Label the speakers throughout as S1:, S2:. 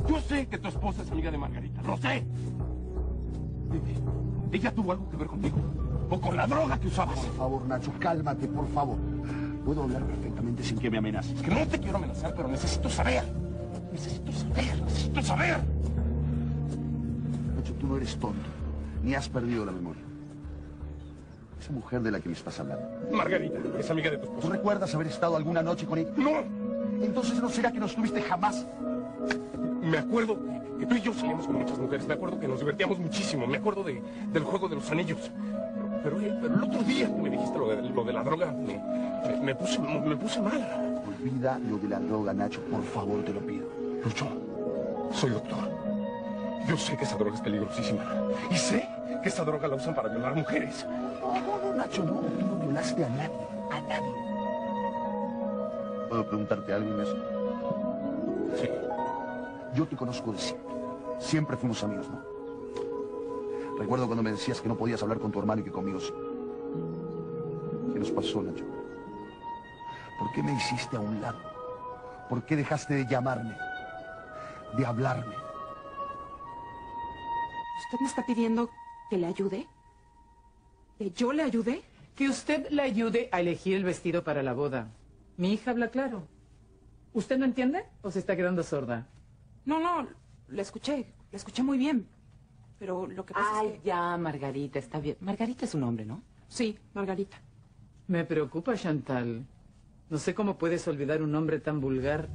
S1: Yo sé que tu esposa es amiga de Margarita, lo sé. ¿Ella tuvo algo que ver conmigo? ¿O con la droga que usabas?
S2: Por favor, Nacho, cálmate, por favor. Puedo hablar perfectamente sin que me amenaces.
S1: Que no te quiero amenazar, pero necesito saber. Necesito saber.
S2: Nacho, tú no eres tonto, ni has perdido la memoria. Esa mujer de la que me estás hablando.
S1: Margarita, es amiga de tu esposa.
S2: ¿Tú recuerdas haber estado alguna noche con ella?
S1: ¡No!
S2: Entonces, ¿no será que no estuviste jamás?
S1: Me acuerdo que tú y yo salíamos con muchas mujeres. Me acuerdo que nos divertíamos muchísimo. Me acuerdo del juego de los anillos. Pero el otro día que me dijiste lo de la droga, me puse mal.
S2: Olvida lo de la droga, Nacho. Por favor, te lo pido.
S1: Lucho, soy doctor. Yo sé que esa droga es peligrosísima. Y sé que esa droga la usan para violar mujeres.
S2: No, Nacho, no. Tú no violaste a nadie. A nadie. ¿Puedo preguntarte algo, Inés?
S1: Sí.
S2: Yo te conozco de siempre. Siempre fuimos amigos, ¿no? Recuerdo cuando me decías que no podías hablar con tu hermano y que conmigo sí. ¿Qué nos pasó, Nacho? ¿Por qué me hiciste a un lado? ¿Por qué dejaste de llamarme? De hablarme.
S3: ¿Usted me está pidiendo que le ayude? ¿Que yo le ayude?
S4: Que usted le ayude a elegir el vestido para la boda. Mi hija habla claro. ¿Usted no entiende o se está quedando sorda?
S3: No, la escuché muy bien. Pero lo que pasa es que...
S4: ya, Margarita, está bien. Margarita es un hombre, ¿no?
S3: Sí, Margarita.
S4: Me preocupa, Chantal. No sé cómo puedes olvidar un hombre tan vulgar.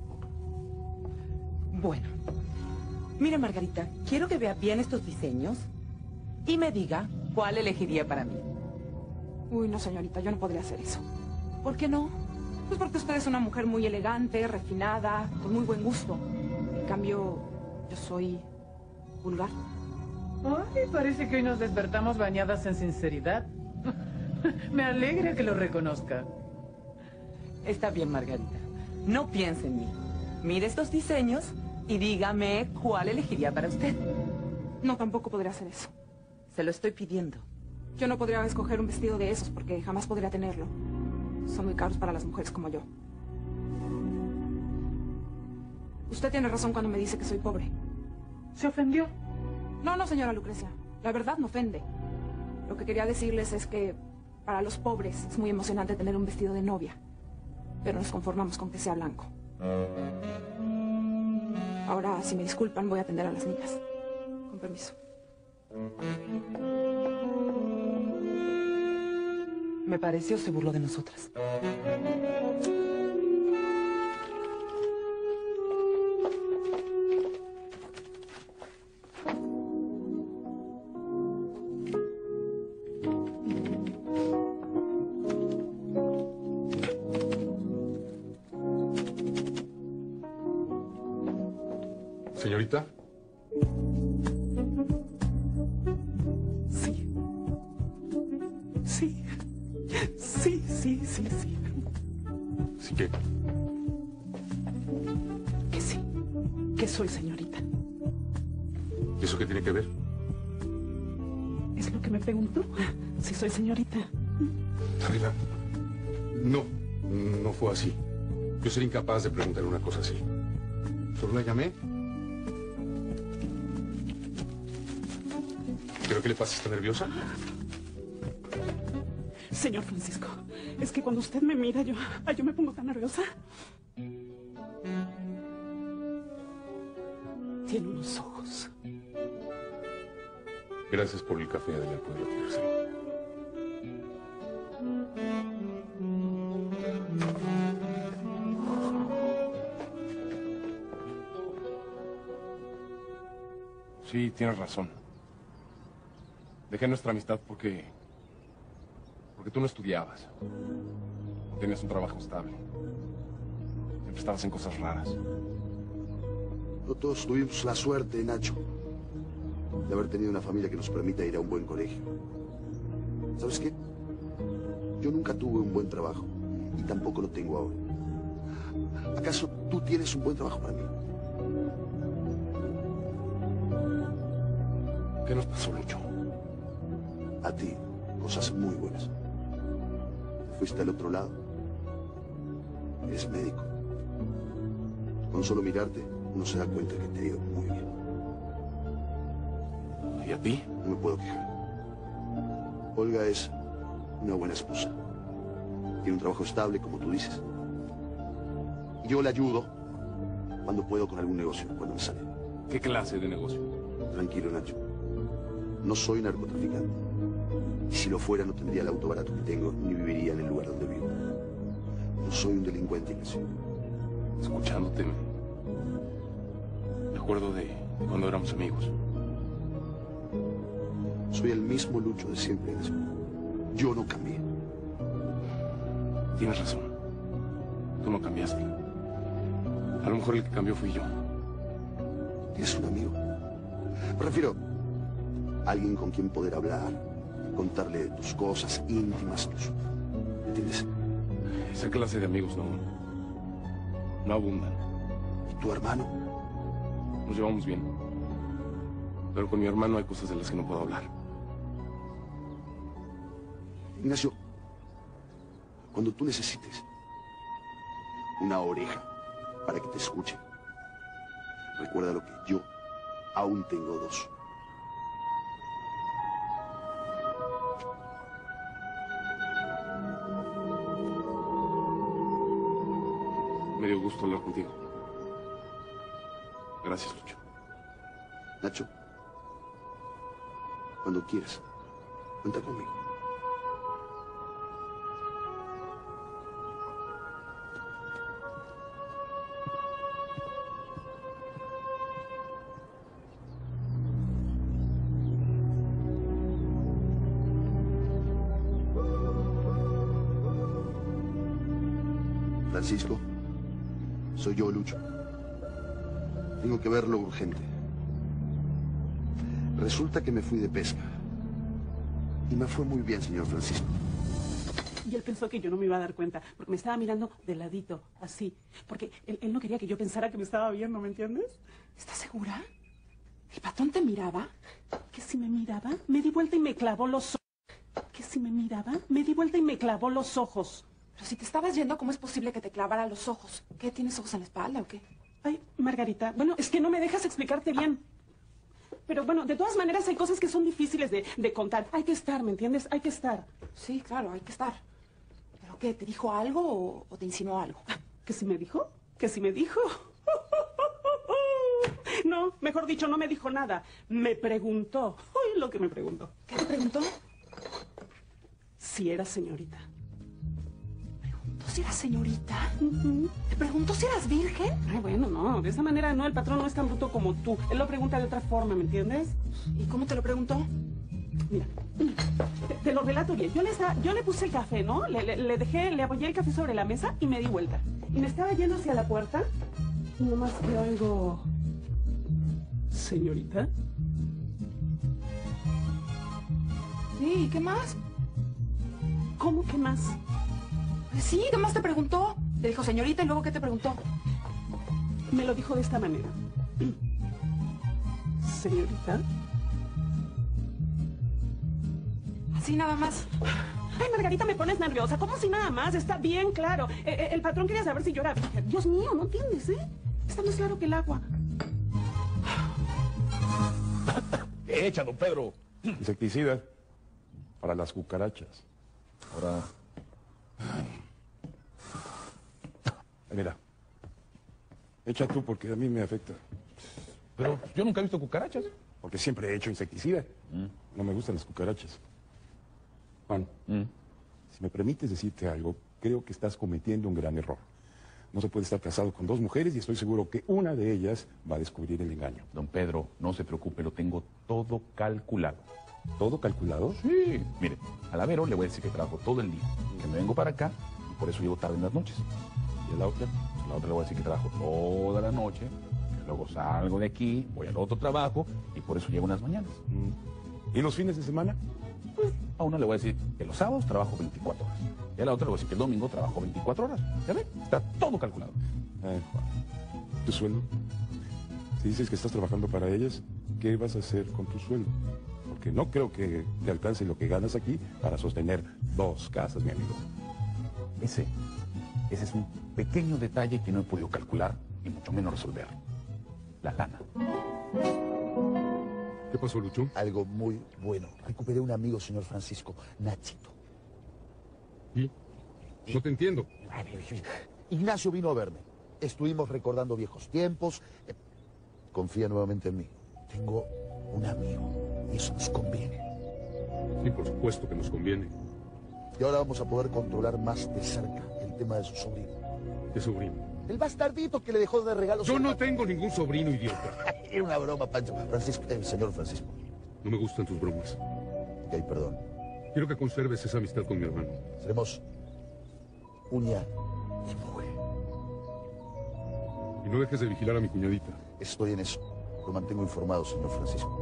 S5: Bueno, mire, Margarita, quiero que vea bien estos diseños y me diga cuál elegiría para mí.
S3: Uy, no, señorita, yo no podría hacer eso.
S5: ¿Por qué no?
S3: Pues porque usted es una mujer muy elegante, refinada, con muy buen gusto. En cambio, yo soy vulgar.
S4: Ay, parece que hoy nos despertamos bañadas en sinceridad. Me alegra que lo reconozca.
S5: Está bien, Margarita. No piense en mí. Mire estos diseños y dígame cuál elegiría para usted.
S3: No, tampoco podría hacer eso.
S5: Se lo estoy pidiendo.
S3: Yo no podría escoger un vestido de esos porque jamás podría tenerlo. Son muy caros para las mujeres como yo. Usted tiene razón cuando me dice que soy pobre.
S4: ¿Se ofendió?
S3: No, señora Lucrecia. La verdad me ofende. Lo que quería decirles es que para los pobres es muy emocionante tener un vestido de novia. Pero nos conformamos con que sea blanco. Ahora, si me disculpan, voy a atender a las niñas. Con permiso.
S5: Me pareció se burló de nosotras.
S1: Señorita.
S3: Sí.
S1: ¿Sí qué?
S3: Que sí. Que soy señorita.
S1: ¿Y eso qué tiene que ver?
S3: Es lo que me preguntó. Si soy señorita.
S1: Arriba. No fue así. Yo sería incapaz de preguntar una cosa así. Solo la llamé. ¿Creo que le pasa? ¿Está nerviosa?
S3: Señor Francisco, es que cuando usted me mira, yo me pongo tan nerviosa. Tiene unos ojos.
S1: Gracias por el café, Adela. Puede retirarse. Sí, tienes razón. Dejé nuestra amistad porque tú no estudiabas. No tenías un trabajo estable. Siempre estabas en cosas raras.
S2: No todos tuvimos la suerte, Nacho, de haber tenido una familia que nos permita ir a un buen colegio. ¿Sabes qué? Yo nunca tuve un buen trabajo y tampoco lo tengo ahora. ¿Acaso tú tienes un buen trabajo para mí?
S1: ¿Qué nos pasó, Lucho?
S2: A ti, cosas muy buenas. Fuiste al otro lado. Eres médico. Con solo mirarte, uno se da cuenta que te ha ido muy bien.
S1: ¿Y a ti?
S2: No me puedo quejar. Olga es una buena esposa. Tiene un trabajo estable, como tú dices. Y yo la ayudo cuando puedo con algún negocio, cuando me sale.
S1: ¿Qué clase de negocio?
S2: Tranquilo, Nacho. No soy narcotraficante. Y si lo fuera, no tendría el auto barato que tengo, ni viviría en el lugar donde vivo. No soy un delincuente, Ignacio.
S1: Escuchándote, me acuerdo de cuando éramos amigos.
S2: Soy el mismo Lucho de siempre, Ignacio. Yo no cambié.
S1: Tienes razón. Tú no cambiaste. A lo mejor el que cambió fui yo.
S2: Tienes un amigo. Me refiero a alguien con quien poder hablar, contarle tus cosas íntimas, ¿me entiendes?
S1: Esa clase de amigos no abundan.
S2: ¿Y tu hermano?
S1: Nos llevamos bien. Pero con mi hermano hay cosas de las que no puedo hablar.
S2: Ignacio, cuando tú necesites una oreja para que te escuche, recuerda lo que yo aún tengo dos.
S1: Me dio gusto hablar contigo. Gracias, Lucho.
S2: Nacho, cuando quieras, cuenta conmigo. Francisco, soy yo, Lucho. Tengo que verlo urgente. Resulta que me fui de pesca. Y me fue muy bien, señor Francisco.
S6: Y él pensó que yo no me iba a dar cuenta, porque me estaba mirando de ladito, así. Porque él no quería que yo pensara que me estaba viendo, ¿me entiendes?
S3: ¿Estás segura? ¿El patrón te miraba?
S6: Que si me miraba, me di vuelta y me clavó los ojos. Que si me miraba, me di vuelta y me clavó los ojos.
S3: Pero si te estabas yendo, ¿cómo es posible que te clavara los ojos? ¿Qué, tienes ojos en la espalda o qué?
S6: Ay, Margarita, bueno, es que no me dejas explicarte bien. Pero bueno, de todas maneras hay cosas que son difíciles de contar. Hay que estar, ¿me entiendes? Hay que estar.
S3: Sí, claro, hay que estar. ¿Pero qué? ¿Te dijo algo o te insinuó algo?
S6: ¿Que si me dijo? ¿Que si me dijo? No, mejor dicho, no me dijo nada. Me preguntó. Uy, lo que me preguntó.
S3: ¿Qué te preguntó?
S6: Si era señorita.
S3: ¿Preguntó si eras señorita? ¿Te preguntó si eras virgen?
S6: Ay, bueno, no, de esa manera no, el patrón no es tan bruto como tú. Él lo pregunta de otra forma, ¿me entiendes?
S3: ¿Y cómo te lo preguntó?
S6: Mira, te lo relato bien. Yo le puse el café, ¿no? Le apoyé el café sobre la mesa y me di vuelta. Y me estaba yendo hacia la puerta y nomás que oigo... ¿Señorita?
S3: Sí, ¿y qué más?
S6: ¿Cómo que más?
S3: Pues sí, ¿qué más te preguntó? Te dijo señorita y luego ¿qué te preguntó?
S6: Me lo dijo de esta manera. ¿Señorita?
S3: Así nada más.
S6: Ay, Margarita, me pones nerviosa. ¿Cómo si nada más? Está bien claro. El patrón quería saber si yo era virgen. Dios mío, ¿no entiendes, eh? Está más claro que el agua.
S1: Echa, don Pedro.
S7: Insecticida para las cucarachas. Ahora... Mira, echa tú porque a mí me afecta.
S1: Pero yo nunca he visto cucarachas.
S7: Porque siempre he hecho insecticida. No me gustan las cucarachas. Juan, si me permites decirte algo, creo que estás cometiendo un gran error. No se puede estar casado con dos mujeres y estoy seguro que una de ellas va a descubrir el engaño.
S8: Don Pedro, no se preocupe, lo tengo todo calculado.
S7: ¿Todo calculado?
S8: Sí. Mire, a la Vero le voy a decir que trabajo todo el día, que me vengo para acá y por eso llego tarde en las noches. Y a la otra le voy a decir que trabajo toda la noche, que luego salgo de aquí, voy al otro trabajo y por eso llego en las mañanas.
S7: ¿Y los fines de semana?
S8: Pues a una le voy a decir que los sábados trabajo 24 horas. Y a la otra le voy a decir que el domingo trabajo 24 horas. ¿Ya ve? Está todo calculado.
S7: Juan, ¿tu sueldo? Si dices que estás trabajando para ellas, ¿qué vas a hacer con tu sueldo? Porque no creo que te alcance lo que ganas aquí para sostener dos casas, mi amigo.
S8: Ese es un pequeño detalle que no he podido calcular y mucho menos resolver. la lana.
S7: ¿Qué pasó, Lucho?
S2: Algo muy bueno. Recuperé un amigo, señor Francisco, Nachito.
S7: ¿Y? No te entiendo.
S2: Ignacio vino a verme. Estuvimos recordando viejos tiempos. Confía nuevamente en mí. Tengo un amigo y eso nos conviene.
S7: Sí, por supuesto que nos conviene.
S2: Y ahora vamos a poder controlar más de cerca el tema de su sobrino.
S7: ¿Qué sobrino?
S2: El bastardito que le dejó de regalos.
S7: Yo no tengo ningún sobrino, idiota.
S2: Era una broma, Pancho. Francisco, señor Francisco.
S7: No me gustan tus bromas.
S2: Ok, perdón.
S7: Quiero que conserves esa amistad con mi hermano.
S2: Seremos uña y mugre.
S7: Y no dejes de vigilar a mi cuñadita.
S2: Estoy en eso. Lo mantengo informado, señor Francisco.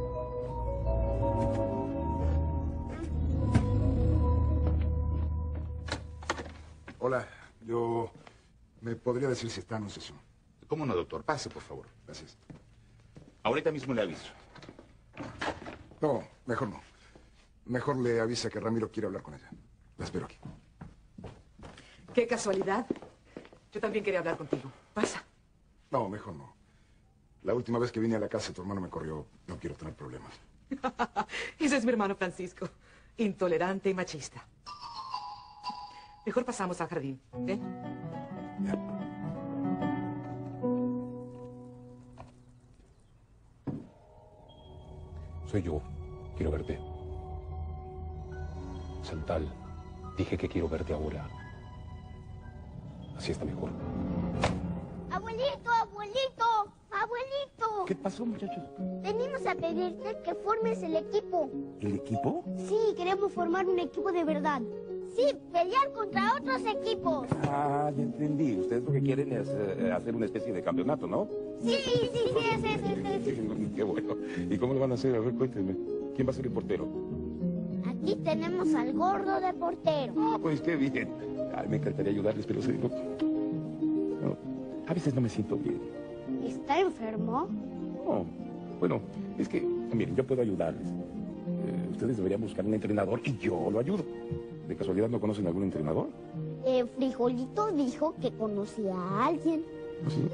S9: Hola, ¿me podría decir si está en sesión?
S8: ¿Cómo no, doctor? Pase, por favor.
S9: Gracias.
S8: Ahorita mismo le aviso.
S9: No, mejor no. Mejor le avisa que Ramiro quiere hablar con ella. La espero aquí.
S10: Qué casualidad. Yo también quería hablar contigo. Pasa.
S9: No, mejor no. La última vez que vine a la casa tu hermano me corrió. No quiero tener problemas.
S10: Ese es mi hermano Francisco. Intolerante y machista. Mejor pasamos al jardín. ¿Ven?
S9: Ya.
S7: Soy yo. Quiero verte. Santal, dije que quiero verte ahora. Así está mejor.
S11: Abuelito, abuelito, abuelito.
S8: ¿Qué pasó, muchachos?
S11: Venimos a pedirte que formes el equipo.
S8: ¿El equipo?
S11: Sí, queremos formar un equipo de verdad. Sí, pelear contra otros equipos.
S8: Ah, ya entendí. Ustedes lo que quieren es hacer una especie de campeonato, ¿no?
S11: Sí, sí.
S8: Qué bueno. ¿Y cómo lo van a hacer? A ver, cuéntenme. ¿Quién va a ser el portero?
S11: Aquí tenemos al gordo de portero.
S8: Ah, pues qué bien. Ay, me encantaría ayudarles, pero no, a veces no me siento bien.
S11: ¿Está enfermo?
S8: No, bueno, es que, miren, yo puedo ayudarles. Ustedes deberían buscar un entrenador y yo lo ayudo. ¿De casualidad no conocen algún entrenador?
S11: Frijolito dijo que conocía a alguien.
S8: ¿Ah, sí?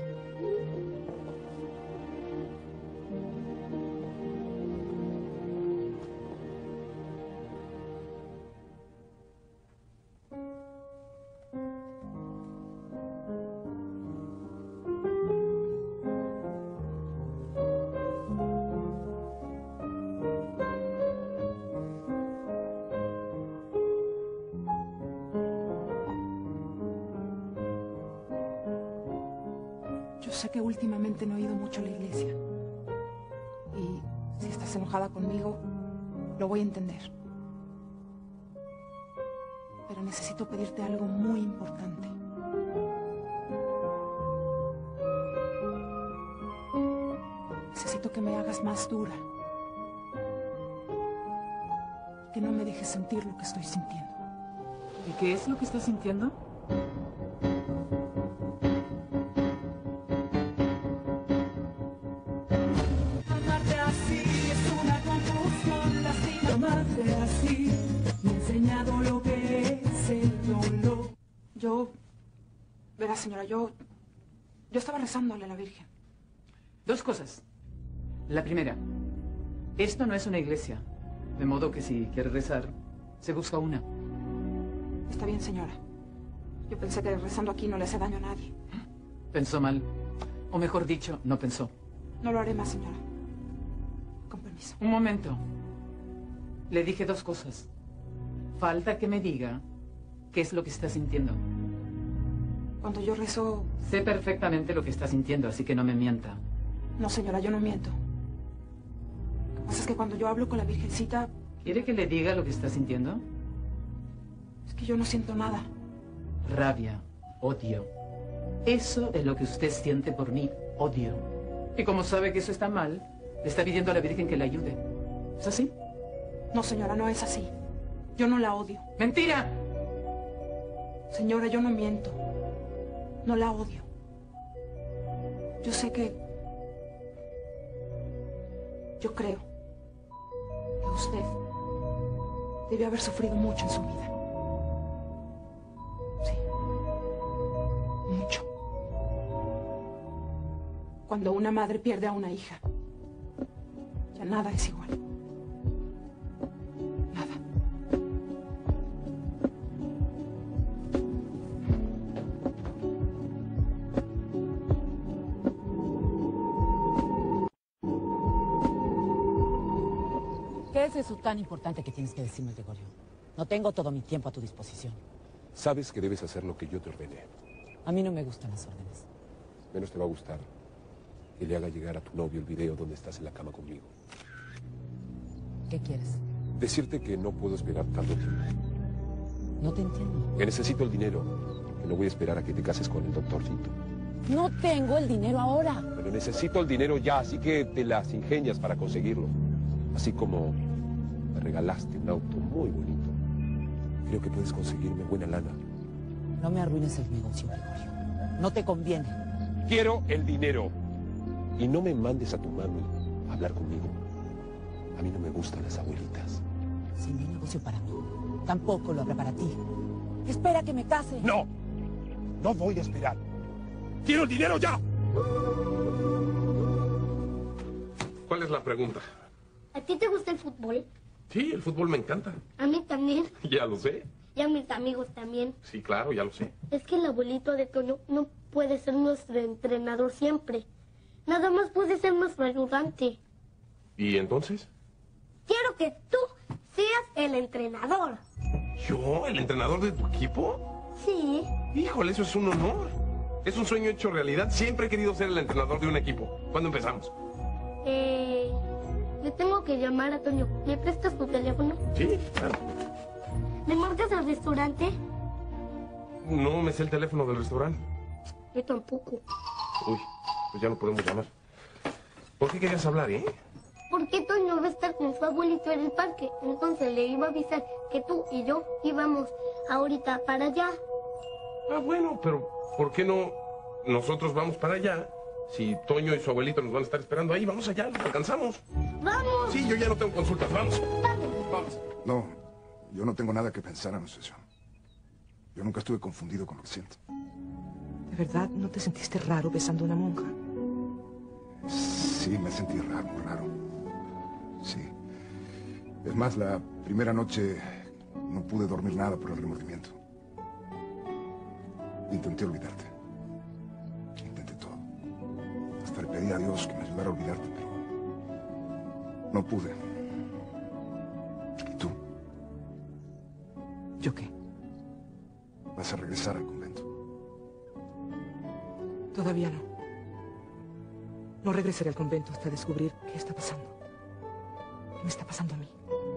S3: Yo sé que últimamente no he ido mucho a la iglesia. Y si estás enojada conmigo, lo voy a entender. Pero necesito pedirte algo muy importante. Necesito que me hagas más dura. Que no me dejes sentir lo que estoy sintiendo.
S4: ¿Y qué es lo que estás sintiendo?
S12: Amarte así es una confusión, lastima. Amarte así me ha enseñado lo que es el dolor.
S3: Verá, señora, yo estaba rezándole a la Virgen.
S4: Dos cosas. La primera, esto no es una iglesia. De modo que si quiere rezar, se busca una.
S3: Está bien, señora. Yo pensé que rezando aquí no le hace daño a nadie.
S4: Pensó mal. O mejor dicho, no pensó.
S3: No lo haré más, señora. Con permiso.
S4: Un momento. Le dije dos cosas. Falta que me diga qué es lo que está sintiendo.
S3: Cuando yo rezo...
S4: Sé perfectamente lo que está sintiendo, así que no me mienta.
S3: No, señora, yo no miento. Lo que pasa es que cuando yo hablo con la Virgencita...
S4: ¿Quiere que le diga lo que está sintiendo?
S3: Es que yo no siento nada.
S4: Rabia, odio. Eso es lo que usted siente por mí, odio. Y como sabe que eso está mal, le está pidiendo a la Virgen que le ayude. ¿Es así?
S3: No, señora, no es así. Yo no la odio.
S4: ¡Mentira!
S3: Señora, yo no miento. No la odio. Yo sé que... Yo creo que usted debe haber sufrido mucho en su vida. Sí. Mucho. cuando una madre pierde a una hija. Ya nada es igual. Nada.
S13: ¿Qué es eso tan importante que tienes que decirme, Gregorio? No tengo todo mi tiempo a tu disposición.
S1: Sabes que debes hacer lo que yo te ordené.
S13: A mí no me gustan las órdenes.
S1: Menos te va a gustar que le haga llegar a tu novio el video donde estás en la cama conmigo.
S13: ¿Qué quieres?
S1: Decirte que no puedo esperar tanto tiempo.
S13: No te entiendo.
S1: Que necesito el dinero. Que no voy a esperar a que te cases con el doctorcito.
S13: No tengo el dinero ahora.
S1: Pero necesito el dinero ya, así que te las ingenias para conseguirlo. Así como me regalaste un auto muy bonito. Creo que puedes conseguirme buena lana.
S13: No me arruines el negocio, Gregorio. No te conviene.
S1: Quiero el dinero. Y no me mandes a tu mami a hablar conmigo. A mí no me gustan las abuelitas.
S13: Si no hay negocio para mí, tampoco lo habrá para ti. Espera que me case.
S1: ¡No! No voy a esperar. ¡Quiero el dinero ya! ¿Cuál es la pregunta?
S11: ¿A ti te gusta el fútbol?
S1: Sí, el fútbol me encanta.
S11: A mí también.
S1: Ya lo sé.
S11: Y a mis amigos también.
S1: Sí, claro, ya lo sé.
S11: Es que el abuelito de Toño no puede ser nuestro entrenador siempre. Nada más puede ser nuestro ayudante.
S1: ¿Y entonces?
S11: Quiero que tú seas el entrenador.
S1: ¿Yo? ¿El entrenador de tu equipo?
S11: Sí.
S1: Híjole, eso es un honor. Es un sueño hecho realidad. Siempre he querido ser el entrenador de un equipo. ¿Cuándo empezamos?
S11: Le tengo que llamar a Toño. ¿Me prestas tu teléfono?
S1: Sí, claro.
S11: ¿Le marcas al restaurante?
S1: No me sé el teléfono del restaurante.
S11: Yo tampoco.
S1: Uy, pues ya no podemos llamar. ¿Por qué querías hablar,
S11: Porque Toño va a estar con su abuelito en el parque. Entonces le iba a avisar que tú y yo íbamos ahorita para allá.
S1: Ah, bueno, pero ¿por qué no nosotros vamos para allá? Si Toño y su abuelito nos van a estar esperando ahí, vamos allá, nos alcanzamos.
S11: ¡Vamos!
S1: Sí, yo ya no tengo consultas, vamos. Vamos.
S9: No, yo no tengo nada que pensar, Anunciación. Yo nunca estuve confundido con lo que siento.
S10: ¿De verdad no te sentiste raro besando a una monja?
S9: Sí, me sentí raro, muy raro. Sí. Es más, la primera noche no pude dormir nada por el remordimiento. Intenté olvidarte. Intenté todo. Hasta le pedí a Dios que me ayudara a olvidarte, pero no pude. ¿Y tú?
S10: ¿Yo qué?
S9: Vas a regresar al convento.
S10: Todavía no. No regresaré al convento hasta descubrir qué está pasando. ¿Qué me está pasando a mí?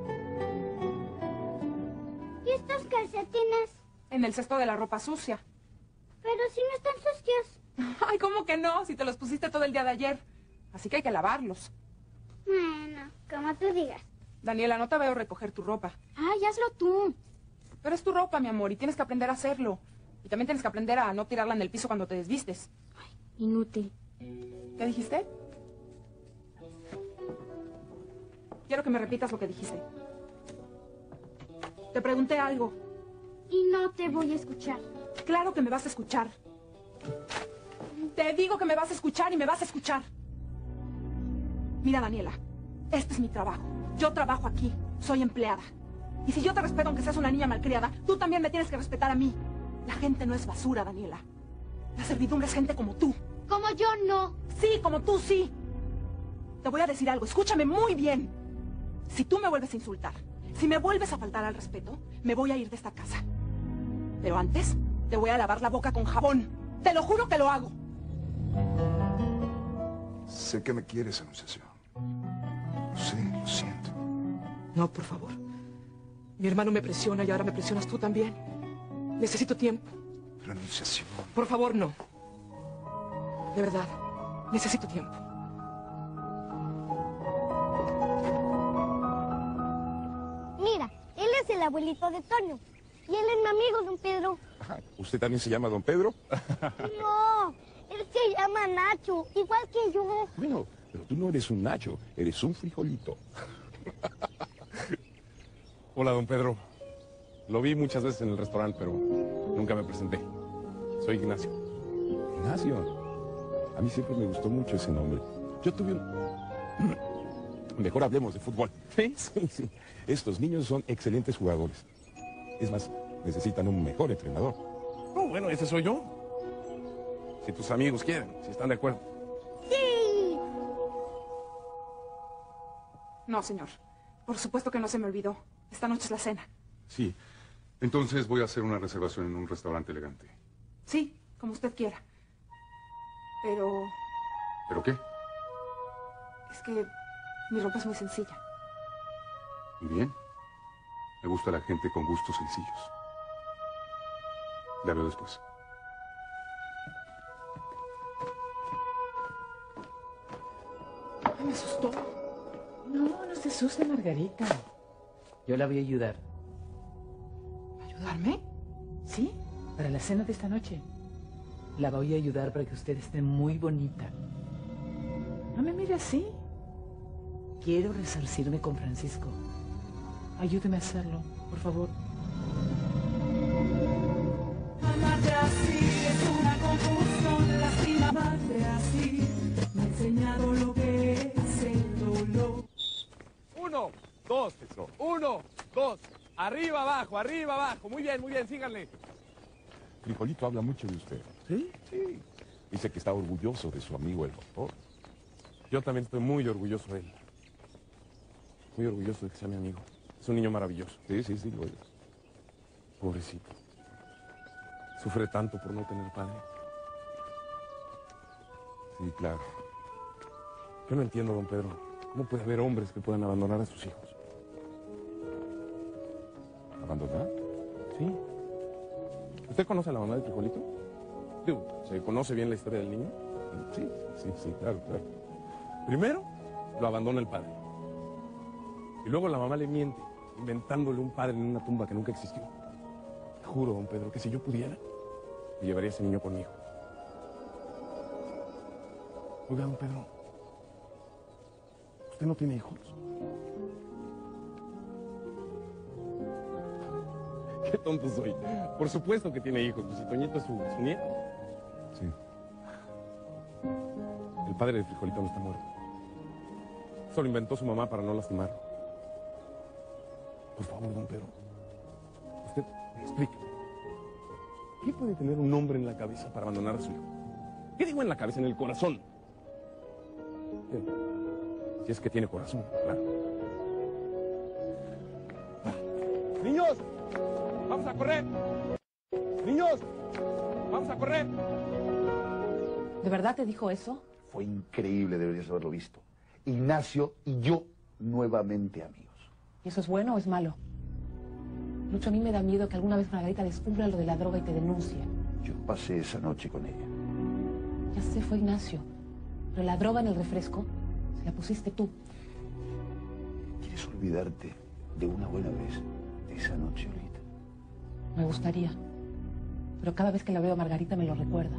S11: ¿Y estos calcetines?
S3: En el cesto de la ropa sucia.
S11: Pero si no están sucios.
S3: Ay, ¿cómo que no? Si te los pusiste todo el día de ayer. Así que hay que lavarlos.
S11: Bueno, como tú digas.
S3: Daniela, no te veo recoger tu ropa.
S11: Ay, hazlo tú.
S3: Pero es tu ropa, mi amor, y tienes que aprender a hacerlo. Y también tienes que aprender a no tirarla en el piso cuando te desvistes.
S11: Inútil.
S3: ¿Qué dijiste? Quiero que me repitas lo que dijiste. Te pregunté algo.
S11: Y no te voy a escuchar.
S3: Claro que me vas a escuchar. Te digo que me vas a escuchar y me vas a escuchar. Mira, Daniela, este es mi trabajo. Yo trabajo aquí. Soy empleada. Y si yo te respeto aunque seas una niña malcriada, tú también me tienes que respetar a mí. La gente no es basura, Daniela. La servidumbre es gente como tú.
S11: Como yo no.
S3: Sí, como tú sí. Te voy a decir algo, escúchame muy bien. Si tú me vuelves a insultar, si me vuelves a faltar al respeto, me voy a ir de esta casa. Pero antes, te voy a lavar la boca con jabón. Te lo juro que lo hago.
S9: Sé que me quieres, Anunciación. Lo sé, lo siento.
S10: No, por favor. Mi hermano me presiona y ahora me presionas tú también. Necesito tiempo.
S9: Pero Anunciación...
S10: Por favor, no. De verdad, necesito tiempo.
S11: Mira, él es el abuelito de Toño. Y él es mi amigo, don Pedro.
S7: ¿Usted también se llama don Pedro?
S11: No, él se llama Nacho, igual que yo.
S7: Bueno, pero tú no eres un Nacho, eres un frijolito.
S14: Hola, don Pedro. Lo vi muchas veces en el restaurante, pero nunca me presenté. Soy Ignacio.
S7: Ignacio. A mí siempre me gustó mucho ese nombre. Yo tuve un... Mejor hablemos de fútbol.
S1: ¿Sí?
S7: Sí, sí. Estos niños son excelentes jugadores. Es más, necesitan un mejor entrenador.
S1: Oh, bueno, ese soy yo. Si tus amigos quieren, si están de acuerdo.
S3: ¡Sí! No, señor. Por supuesto que no se me olvidó. Esta noche es la cena.
S14: Sí. Entonces voy a hacer una reservación en un restaurante elegante.
S3: Sí, como usted quiera. Pero
S14: ¿Pero qué?
S3: es que mi ropa es muy sencilla.
S14: Muy bien. Me gusta la gente con gustos sencillos. Le hablo después.
S4: Me asustó. No, no se asuste, Margarita. Yo la voy a ayudar.
S3: ¿Ayudarme?
S4: Sí, para la cena de esta noche. La voy a ayudar para que usted esté muy bonita. No me mire así. Quiero resarcirme con Francisco. Ayúdeme a hacerlo, por favor.
S12: Amarte así es una confusión, lastima. Amarte así me ha enseñado lo que es el dolor.
S14: 1, 2, eso. 1, 2. Arriba, abajo. Muy bien, síganle.
S7: Frijolito habla mucho de usted.
S1: ¿Sí?
S7: Sí. Dice que está orgulloso de su amigo el doctor.
S1: Yo también estoy muy orgulloso de él. Muy orgulloso de que sea mi amigo. Es un niño maravilloso.
S7: Sí, lo es.
S1: Pobrecito. Sufre tanto por no tener padre.
S7: Sí, claro.
S1: Yo no entiendo, don Pedro. ¿Cómo puede haber hombres que puedan abandonar a sus hijos?
S7: ¿Abandonar?
S1: Sí. ¿Usted conoce a la mamá del Frijolito? Digo, ¿se conoce bien la historia del niño?
S7: Sí, claro.
S1: Primero, lo abandona el padre. Y luego la mamá le miente, inventándole un padre en una tumba que nunca existió. Juro, don Pedro, que si yo pudiera, me llevaría a ese niño conmigo. Oiga, don Pedro, ¿usted no tiene hijos? Qué tonto soy. Por supuesto que tiene hijos, pues si Toñito es su nieto.
S7: Sí.
S1: El padre del Frijolito no está muerto. Solo inventó su mamá para no lastimarlo. Por favor, don Pedro, usted me explique. ¿Qué puede tener un hombre en la cabeza para abandonar a su hijo? ¿Qué digo en la cabeza? En el corazón. Bien. Si es que tiene corazón, claro. ¡Niños! ¡Vamos a correr! ¡Niños! ¡Vamos a correr!
S13: ¿De verdad te dijo eso?
S2: Fue increíble, deberías haberlo visto. Ignacio y yo nuevamente amigos.
S13: ¿Y eso es bueno o es malo? Lucho, a mí me da miedo que alguna vez Margarita descubra lo de la droga y te denuncie.
S2: Yo pasé esa noche con ella.
S13: Ya sé, fue Ignacio. Pero la droga en el refresco se la pusiste tú.
S2: ¿Quieres olvidarte de una buena vez de esa noche, Olita?
S13: Me gustaría. Pero cada vez que la veo a Margarita me lo recuerda.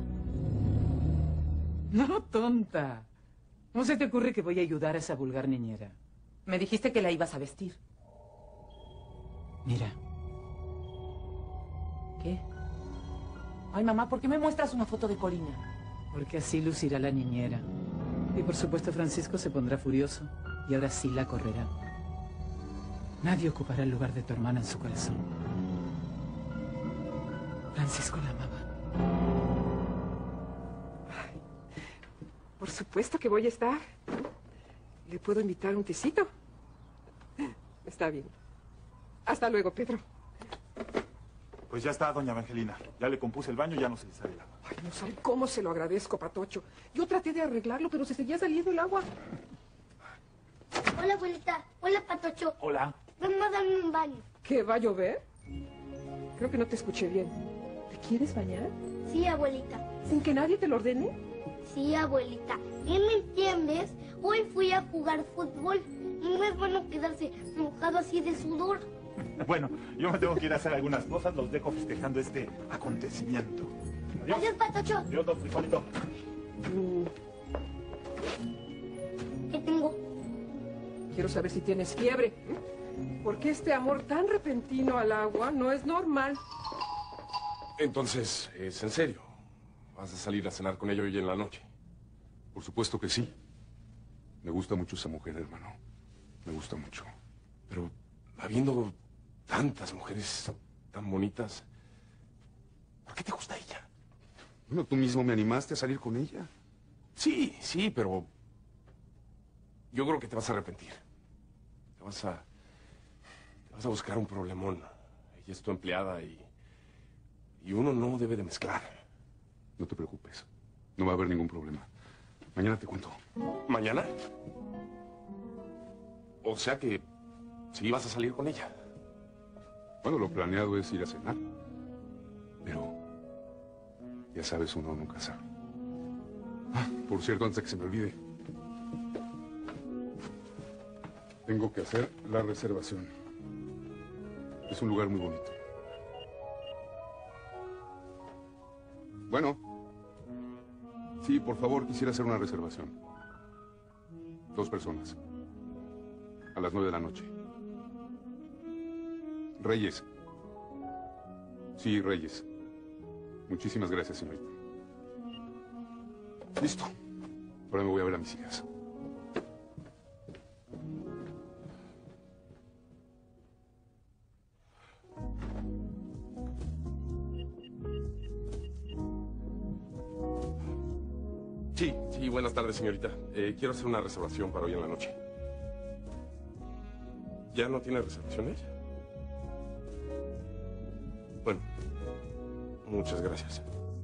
S4: No, tonta. ¿Cómo se te ocurre que voy a ayudar a esa vulgar niñera?
S5: Me dijiste que la ibas a vestir.
S4: Mira.
S5: ¿Qué? Ay, mamá, ¿por qué me muestras una foto de Corina?
S4: Porque así lucirá la niñera. Y por supuesto Francisco se pondrá furioso y ahora sí la correrá. Nadie ocupará el lugar de tu hermana en su corazón. Francisco la amaba.
S15: Ay, por supuesto que voy a estar. ¿Le puedo invitar a un tecito? Está bien. Hasta luego, Pedro.
S16: Pues ya está, doña Evangelina. Ya le compuse el baño, ya no se le sale el agua.
S15: Ay, no sabe cómo se lo agradezco, Patocho. Yo traté de arreglarlo, pero se seguía saliendo el agua.
S11: Hola, abuelita. Hola, Patocho.
S16: Hola.
S11: Ven a darme un baño.
S15: ¿Qué, va a llover? Creo que no te escuché bien. ¿Te quieres bañar?
S11: Sí, abuelita.
S15: ¿Sin que nadie te lo ordene?
S11: Sí, abuelita. ¿Qué me entiendes? Hoy fui a jugar fútbol. No es bueno quedarse mojado así de sudor.
S16: Bueno, yo me tengo que ir a hacer algunas cosas. Los dejo festejando este acontecimiento. Adiós.
S11: Adiós, Patocho.
S16: Adiós, don Frijolito.
S11: ¿Qué tengo?
S15: Quiero saber si tienes fiebre. Porque este amor tan repentino al agua no es normal.
S1: Entonces, ¿es en serio? ¿Vas a salir a cenar con ella hoy en la noche?
S14: Por supuesto que sí. Me gusta mucho esa mujer, hermano. Me gusta mucho.
S1: Pero habiendo tantas mujeres tan bonitas, ¿por qué te gusta ella?
S14: Bueno, tú mismo me animaste a salir con ella.
S1: Sí, sí, pero yo creo que te vas a arrepentir. Te vas a buscar un problemón. Ella es tu empleada y uno no debe de mezclar.
S14: No te preocupes. No va a haber ningún problema. Mañana te cuento.
S1: ¿Mañana? O sea que sí vas a salir con ella.
S14: Bueno, lo planeado es ir a cenar. Pero, ya sabes, uno nunca sabe. Ah, por cierto, antes de que se me olvide, tengo que hacer la reservación. Es un lugar muy bonito. Bueno. Sí, por favor, quisiera hacer una reservación. 2 personas. A las 9 de la noche. Reyes. Sí, Reyes. Muchísimas gracias, señorita. Listo. Ahora me voy a ver a mis hijas.
S1: Sí, buenas tardes, señorita. Quiero hacer una reservación para hoy en la noche. ¿Ya no tiene reservaciones? Bueno, muchas gracias.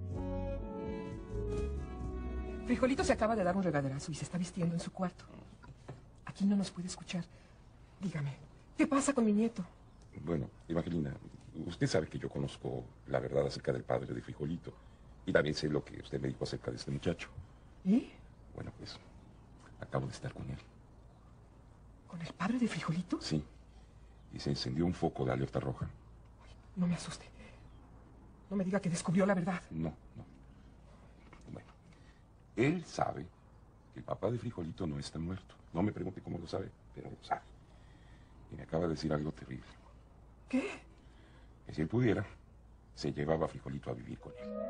S15: Frijolito se acaba de dar un regaderazo y se está vistiendo en su cuarto. Aquí no nos puede escuchar. Dígame, ¿qué pasa con mi nieto?
S7: Bueno, Evangelina, usted sabe que yo conozco la verdad acerca del padre de Frijolito. Y también sé lo que usted me dijo acerca de este muchacho.
S15: ¿Y?
S7: Bueno, pues, acabo de estar con él.
S15: ¿Con el padre de Frijolito?
S7: Sí. Y se encendió un foco de alerta roja.
S15: No me asuste. No me diga que descubrió la verdad.
S7: No. Bueno, él sabe que el papá de Frijolito no está muerto. No me pregunte cómo lo sabe, pero lo sabe. Y me acaba de decir algo terrible.
S15: ¿Qué?
S7: Que si él pudiera, se llevaba a Frijolito a vivir con él.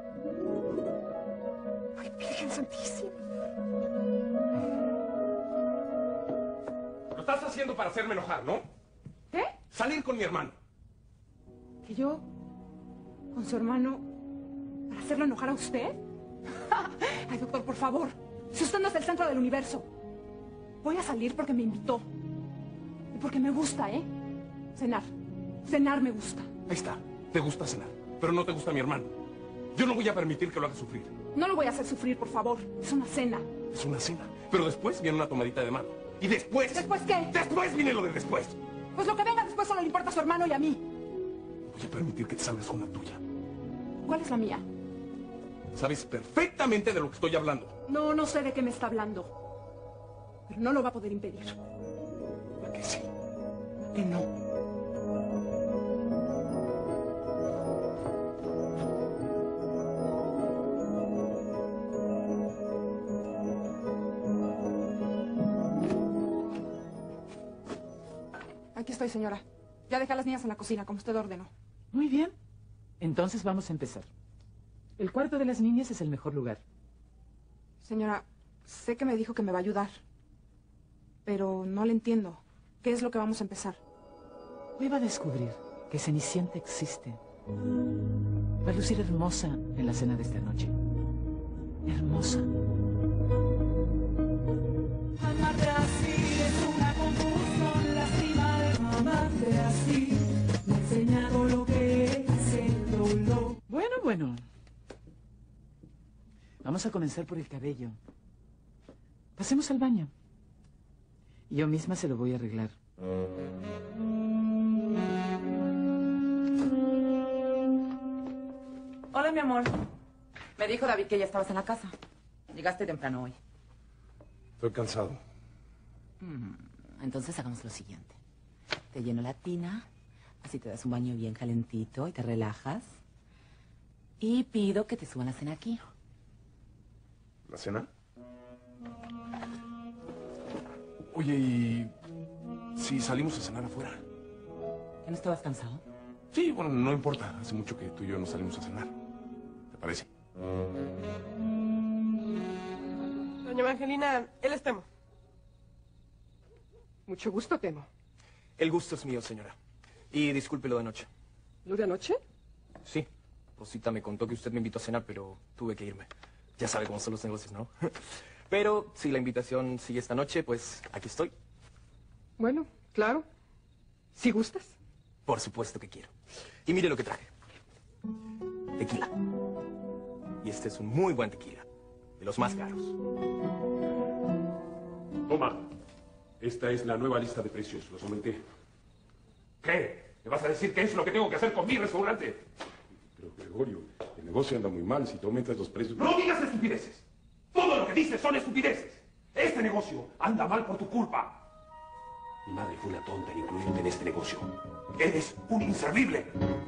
S15: ¡Ay, Virgen Santísima!
S1: Lo estás haciendo para hacerme enojar, ¿no?
S3: ¿Qué?
S1: Salir con mi hermano.
S3: ¿Que yo? ¿Con su hermano? ¿Para hacerlo enojar a usted? Ay, doctor, por favor. Si usted no es el centro del universo. Voy a salir porque me invitó. Y porque me gusta, ¿eh? Cenar. Cenar me gusta.
S1: Ahí está. Te gusta cenar, pero no te gusta mi hermano. Yo no voy a permitir que lo hagas sufrir.
S3: No lo voy a hacer sufrir, por favor. Es una cena.
S1: Es una cena. Pero después viene una tomadita de mano. ¿Y después?
S3: ¿Después qué?
S1: Después viene lo de después.
S3: Pues lo que venga después solo le importa a su hermano y a mí.
S1: Voy a permitir que te salgas con la tuya.
S3: ¿Cuál es la mía?
S1: Sabes perfectamente de lo que estoy hablando.
S3: No sé de qué me está hablando. Pero no lo va a poder impedir.
S1: ¿A que sí? ¿A que no?
S3: Aquí estoy, señora. Ya dejé a las niñas en la cocina, como usted ordenó.
S4: Muy bien. Entonces vamos a empezar. El cuarto de las niñas es el mejor lugar.
S3: Señora, sé que me dijo que me va a ayudar. Pero no le entiendo. ¿Qué es lo que vamos a empezar?
S4: Hoy va a descubrir que Cenicienta existe. Va a lucir hermosa en la cena de esta noche. Hermosa.
S12: Amarte así es una confusión, lastima alma. Amarte así me ha enseñado lo que es el dolor.
S4: Bueno. Vamos a comenzar por el cabello. Pasemos al baño. Yo misma se lo voy a arreglar.
S5: Hola, mi amor. Me dijo David que ya estabas en la casa. Llegaste temprano hoy.
S1: Estoy cansado.
S5: Entonces hagamos lo siguiente. Te lleno la tina, así te das un baño bien calentito y te relajas. Y pido que te suban la cena aquí.
S1: ¿La cena? Oye, ¿y si salimos a cenar afuera?
S5: ¿Que no estabas cansado?
S1: Sí, bueno, no importa. Hace mucho que tú y yo no salimos a cenar. ¿Te parece?
S15: Doña Evangelina, él es Temo. Mucho gusto, Temo.
S17: El gusto es mío, señora. Y disculpe lo de anoche.
S15: ¿Lo de anoche?
S17: Sí. Rosita me contó que usted me invitó a cenar, pero tuve que irme. Ya sabe cómo son los negocios, ¿no? Pero si la invitación sigue esta noche, pues aquí estoy.
S15: Bueno, claro. Si gustas.
S17: Por supuesto que quiero. Y mire lo que traje. Tequila. Y este es un muy buen tequila. De los más caros.
S7: Toma. Esta es la nueva lista de precios. Los aumenté. ¿Qué? ¿Me vas a decir qué es lo que tengo que hacer con mi restaurante? Pero, Gregorio, el negocio anda muy mal. Si tú aumentas los precios...
S1: ¡No digas estupideces! Todo lo que dices son estupideces. Este negocio anda mal por tu culpa. Mi madre fue una tonta en incluirte en este negocio. Eres un inservible.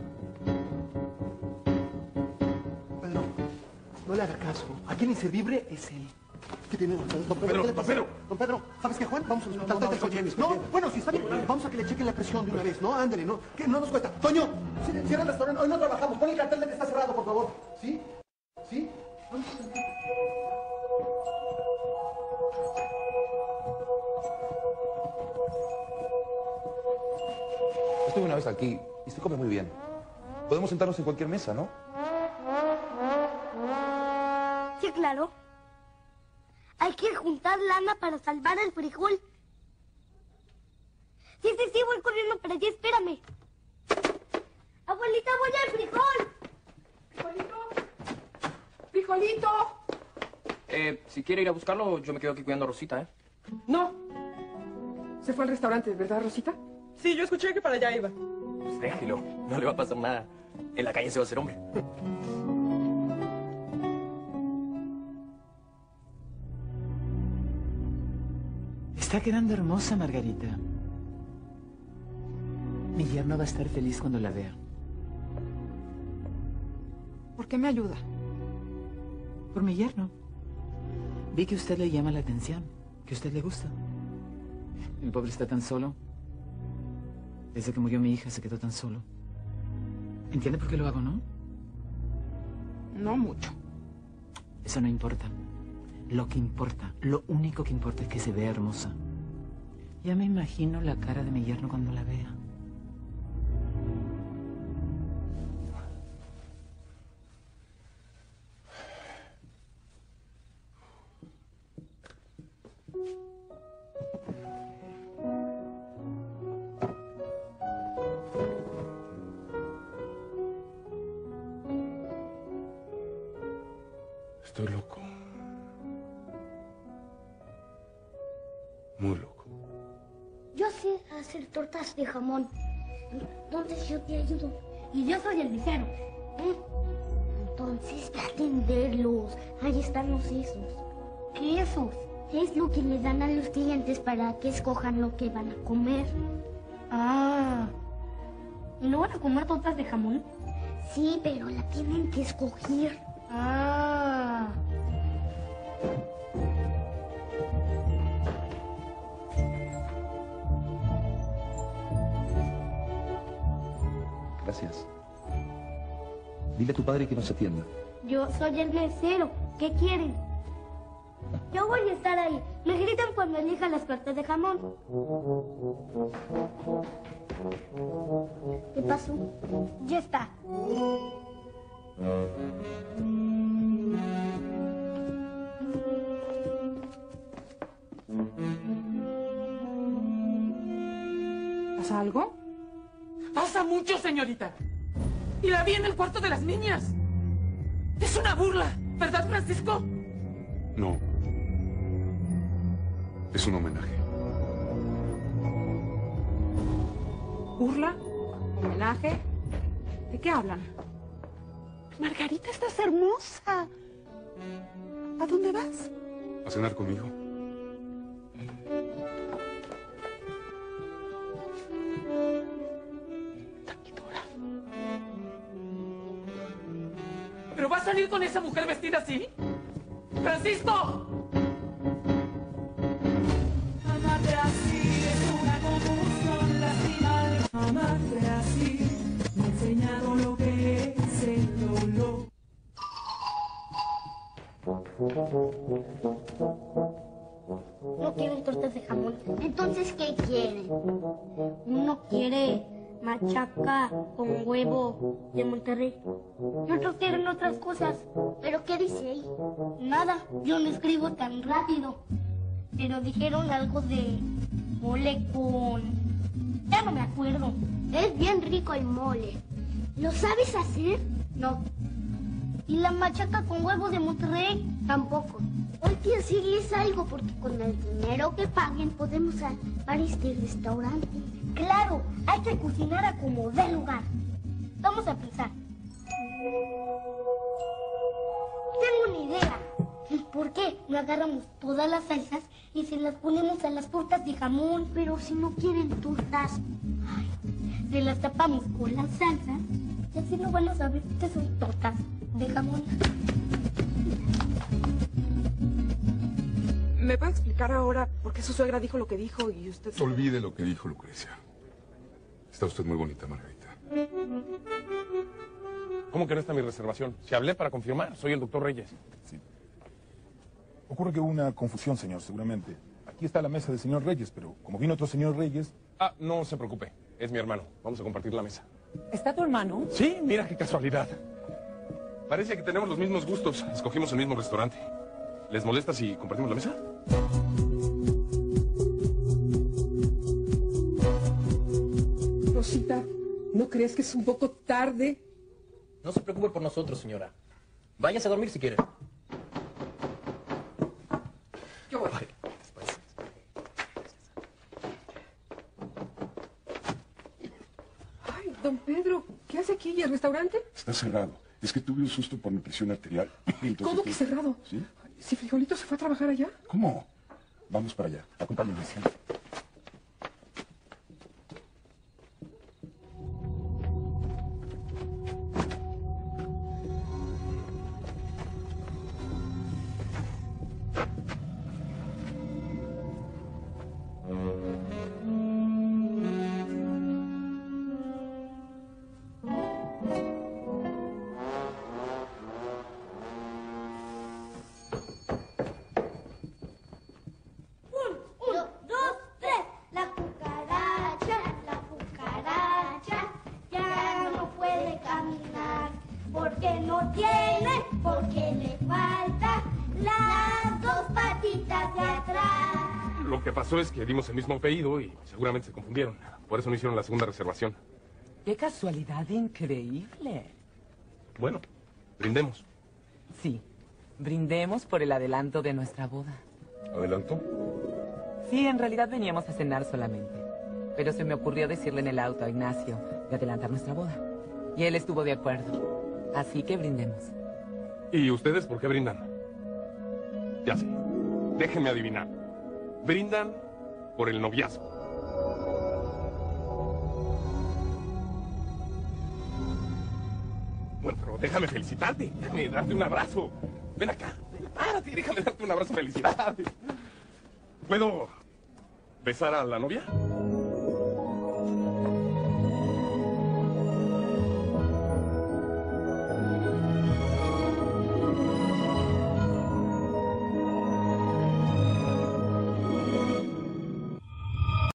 S18: Pedro, no le haga caso. Aquí el inservible es él. ¿Qué tiene don Pedro? Don Pedro, ¿qué le pasa? Don Pedro, ¿sabes qué, Juan? Vamos al hospital. Vete al coche. No, bueno, sí, está bien. Vamos a que le chequen la presión de una vez, ¿no? Ándale, ¿no? Que no nos cuesta. Toño, cierra el restaurante. Hoy no trabajamos. Pon el cartel de que está cerrado, por favor. ¿Sí? ¿Sí? Vamos a tratar.
S2: Estuve una vez aquí y se come muy bien. Podemos sentarnos en cualquier mesa, ¿no?
S11: Sí, claro. Hay que juntar lana para salvar el frijol. Sí, voy corriendo para allí, espérame. Abuelita, voy al frijol.
S15: ¡Frijolito!
S17: Si quiere ir a buscarlo, yo me quedo aquí cuidando a Rosita, ¿eh?
S15: No. Se fue al restaurante, ¿verdad, Rosita? Sí, yo escuché que para allá iba.
S17: Pues déjelo, no le va a pasar nada. En la calle se va a hacer hombre.
S4: Está quedando hermosa, Margarita. Mi yerno va a estar feliz cuando la vea.
S3: ¿Por qué me ayuda?
S4: Por mi yerno. Vi que usted le llama la atención, que a usted le gusta. El pobre está tan solo. Desde que murió mi hija se quedó tan solo. ¿Entiende por qué lo hago, no?
S3: No mucho.
S4: Eso no importa. Lo que importa, lo único que importa es que se vea hermosa. Ya me imagino la cara de mi yerno cuando la vea.
S7: Estoy loco. Muy loco.
S11: Yo sé hacer tortas de jamón. Entonces yo te ayudo. Y yo soy el mesero. Entonces ve a atenderlos. Ahí están los sesos. ¿Quesos? Es lo que le dan a los clientes para que escojan lo que van a comer. Ah. ¿Y no van a comer tortas de jamón? Sí, pero la tienen que escoger. Ah.
S2: Gracias. Dile a tu padre que nos atienda.
S11: Yo soy el mesero. ¿Qué quieren? Yo voy a estar ahí. Me gritan cuando elija las tortas de jamón. ¿Qué pasó? Ya está.
S3: ¿Pasa algo?
S4: Pasa mucho, señorita. Y la vi en el cuarto de las niñas. Es una burla, ¿verdad, Francisco?
S14: No. Es un homenaje.
S3: ¿Burla? ¿Homenaje? ¿De qué hablan?
S6: Margarita, estás hermosa. ¿A dónde vas?
S14: ¿A cenar conmigo?
S4: ¿Pero va a salir con esa mujer vestida así? ¡Francisco!
S12: Amarte así es una confusión, lastima al amarte así. Me he enseñado lo que es el dolor.
S11: tortas de jamón. Entonces, ¿qué quieren? Uno quiere machaca con huevo de Monterrey. Y otros quieren otras cosas. ¿Pero qué dice ahí? Nada, yo no escribo tan rápido. Pero dijeron algo de mole con... Ya no me acuerdo. Es bien rico el mole. ¿Lo sabes hacer? No. ¿Y la machaca con huevo de Monterrey? Tampoco. Hay que decirles algo porque con el dinero que paguen podemos salvar este restaurante. Claro, hay que cocinar a como dé lugar. Vamos a pensar. Tengo una idea. ¿Por qué no agarramos todas las salsas y se las ponemos a las tortas de jamón? Pero si no quieren tortas, se las tapamos con las salsas y así no van a saber que son tortas de jamón.
S15: ¿Me puede explicar ahora por qué su suegra dijo lo que dijo y usted...
S14: Olvide lo que dijo Lucrecia. Está usted muy bonita, Margarita.
S1: ¿Cómo que no está mi reservación? Si hablé para confirmar, soy el doctor Reyes.
S7: Sí. Ocurre que hubo una confusión, señor, seguramente. Aquí está la mesa del señor Reyes, pero como vino otro señor Reyes...
S1: Ah, no se preocupe. Es mi hermano. Vamos a compartir la mesa.
S4: ¿Está tu hermano?
S1: Sí, mira qué casualidad. Parece que tenemos los mismos gustos. Escogimos el mismo restaurante. ¿Les molesta si compartimos la mesa?
S15: Rosita, ¿no crees que es un poco tarde?
S17: No se preocupe por nosotros, señora. Váyase a dormir si quiere.
S15: Yo voy. Ay, don Pedro, ¿qué hace aquí? ¿Y el restaurante?
S14: Está cerrado. Es que tuve un susto por mi presión arterial. Entonces,
S15: ¿Cómo que cerrado?
S14: ¿Sí?
S15: ¿Si Frijolito se fue a trabajar allá?
S14: ¿Cómo? Vamos para allá. Acompáñenme. ¿Sí?
S1: Es que dimos el mismo apellido y seguramente se confundieron. Por eso no hicieron la segunda reservación.
S4: ¡Qué casualidad increíble!
S1: Bueno, brindemos.
S4: Sí, brindemos por el adelanto de nuestra boda.
S1: ¿Adelanto?
S4: Sí, en realidad veníamos a cenar solamente. Pero se me ocurrió decirle en el auto a Ignacio de adelantar nuestra boda. Y él estuvo de acuerdo. Así que brindemos.
S1: ¿Y ustedes por qué brindan? Ya sé. Déjenme adivinar. Brindan por el noviazgo. Bueno, pero déjame felicitarte. Déjame darte un abrazo. Ven acá. Párate, déjame darte un abrazo. Felicidades. ¿Puedo besar a la novia?